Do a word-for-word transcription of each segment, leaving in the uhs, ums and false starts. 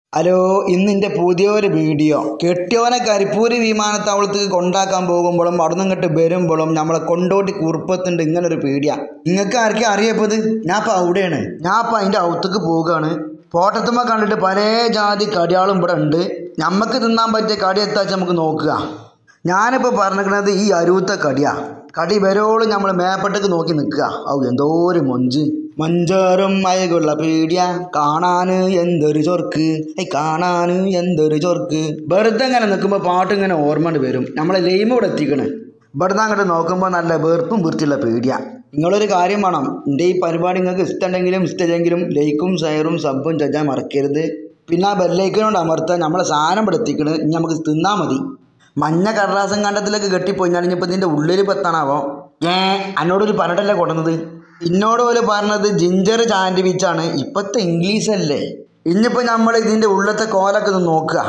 Hello, ഇന്നിൻ്റെ പുതിയൊരു video. കെട്ടിയോനെ Karipur വിമാനത്താവളത്തേക്ക് കൊണ്ടാക്കാൻ പോകുമ്പോഴും അവിടെ നിന്ന് ഇങ്ങോട്ട് വരുമ്പോഴും നമ്മളെ കൊണ്ടോട്ടി കുറുപ്പത്തുണ്ട് ഇങ്ങനൊരു പീടിയ. നിങ്ങൾക്ക് ആർക്കും അറിയപ്പത്? ഞാൻ ഇപ്പം അവിടെയാണ്. ഞാൻ ഇപ്പം അതിൻ്റെ അകത്തേക്ക് പോവുകയാണ്. ഫോട്ടത്തുമ്മ കണ്ടിട്ട് പല ജാതി കടിയാളും ഇവിടെ ഉണ്ട്. നമുക്ക് തിന്നാൻ പറ്റിയ കടി എത്താച്ച് നമുക്ക് നോക്കുക. ഞാനിപ്പോൾ പറഞ്ഞിരിക്കുന്നത് ഈ അരുവത്തെ കടിയാണ്. കടി വരോളും നമ്മൾ മേപ്പട്ടേക്ക് നോക്കി നിൽക്കുക. ഔ, എന്തോ ഒരു മൊഞ്ച് മഞ്ചാറും മയകുള്ള പീടിയ, കാണാൻ എന്തൊരു ചൊർക്ക്, കാണാൻ എന്തൊരു ചൊർക്ക്. വെറുതെ ഇങ്ങനെ നിൽക്കുമ്പോൾ പാട്ട് ഇങ്ങനെ ഓർമ്മ വരും. നമ്മളെ ലൈമ് ഇവിടെ എത്തിക്കണ്. ഇവിടുന്ന് അങ്ങോട്ട് നോക്കുമ്പോൾ നല്ല വെറുപ്പും വൃത്തിയുള്ള പീടിയ. നിങ്ങളൊരു കാര്യം വേണം, എൻ്റെ ഈ പരിപാടി നിങ്ങൾക്ക് ഇഷ്ടമുണ്ടെങ്കിലും ഇഷ്ടമില്ലെങ്കിലും ലൈക്കും ഷെയറും സബും ചെയ്യാൻ മറക്കരുത്. പിന്നെ ആ ബെല്ലൈക്കനോട് അമർത്താൻ നമ്മളെ സാധനം ഇവിടെ എത്തിക്കണ്. ഇനി നമുക്ക് തിന്നാൽ മതി. മഞ്ഞ കടലാസം കണ്ടത്തിലൊക്കെ കെട്ടിപ്പോയി ഇനിയിപ്പോൾ ഇതിൻ്റെ ഉള്ളിൽ പെത്താനാവോ? ഏ എന്നോടൊരു പറഞ്ഞിട്ടല്ലേ കൊടുന്നത്. ഇന്നോട് പോലെ പറഞ്ഞത് ജിഞ്ചർ സാൻഡ്വിച്ചാണ്. ഇപ്പോഴത്തെ ഇംഗ്ലീഷല്ലേ. ഇനിയിപ്പോൾ നമ്മൾ ഇതിൻ്റെ ഉള്ളത്തെ കോലൊക്കെ ഒന്ന് നോക്കുക.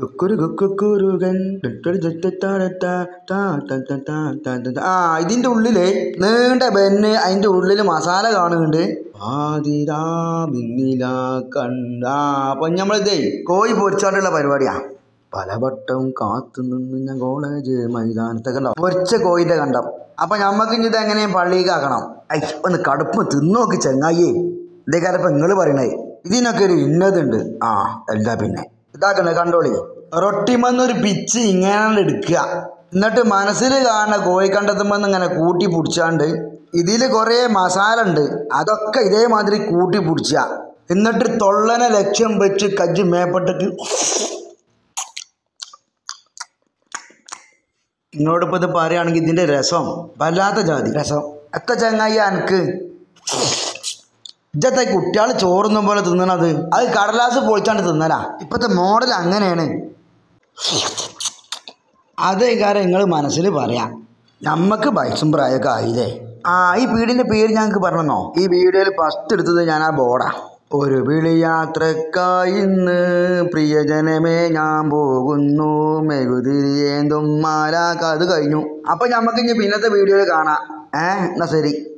ആ ഇതിൻ്റെ ഉള്ളിൽ നീണ്ട ബെന്ന്, അതിൻ്റെ ഉള്ളിൽ മസാല കാണുന്നുണ്ട്. ആതിരാ പിന്നില കണ്ട. അപ്പം നമ്മളിതേ കോഴി പൊരിച്ചാണ്ടുള്ള പരിപാടിയാണ്. പലവട്ടം കാത്തു നിന്ന് ഞാൻ കോളേജ് മൈതാനത്തൊക്കെ ഉണ്ടാവും പൊരിച്ച കോഴിൻ്റെ കണ്ടം. അപ്പം ഞമ്മക്ക് ഇനി ഇതെങ്ങനെയും പള്ളിക്കാക്കണം. ഐ ഒന്ന് കടുപ്പ് തിന്നോക്ക് ചെങ്ങായി. ഇതേ കാലപ്പം നിങ്ങൾ പറയണേ ഇതിനൊക്കെ ഒരു ഇന്നതുണ്ട്. ആ അല്ല പിന്നെ ഇതാക്കണേ കണ്ടോളി. റൊട്ടിമെന്നൊരു പിച്ച് ഇങ്ങനെ എടുക്കുക. എന്നിട്ട് മനസ്സിൽ കാണുന്ന കോഴിക്കണ്ടത്തുമെന്ന് ഇങ്ങനെ കൂട്ടി പിടിച്ചാണ്ട് ഇതിൽ കുറേ മസാല ഉണ്ട്. അതൊക്കെ ഇതേമാതിരി കൂട്ടി പിടിച്ച എന്നിട്ട് തൊള്ളനെ ലക്ഷ്യം വെച്ച് കജ്ജ് മേപ്പട്ടക്ക്. നിങ്ങളോടിപ്പോൾ ഇത് പറയുകയാണെങ്കിൽ ഇതിൻ്റെ രസം വല്ലാത്ത ജാതി രസം. എത്ര ചങ്ങായി എനിക്ക് ഇജത്തെ കുട്ടികൾ ചോറുന്നും പോലെ തിന്നണത്. അത് കടലാസ് പൊളിച്ചാണ്ട് തിന്നലാ. ഇപ്പോഴത്തെ മോഡൽ അങ്ങനെയാണ്. അതേ കാര്യം നിങ്ങൾ മനസ്സിൽ പറയാം. നമ്മൾക്ക് വയസ്സും പ്രായമൊക്കെ ആയില്ലേ. ആ ഈ വീടിൻ്റെ പേര് ഞങ്ങൾക്ക് പറഞ്ഞോ. ഈ വീഡിയോയിൽ ഫസ്റ്റ് എടുത്തത് ഞാൻ ആ ബോർഡാ. ഒരു വിളിയാത്രക്കായിന്ന് പ്രിയജനമേ ഞാൻ പോകുന്നു, മെഴുതിരിയേന്തും മാലാക്ക. അത് കഴിഞ്ഞു. അപ്പം നമുക്ക് ഇനി പിന്നത്തെ വീഡിയോയിൽ കാണാം. ഏ എന്നാ ശരി.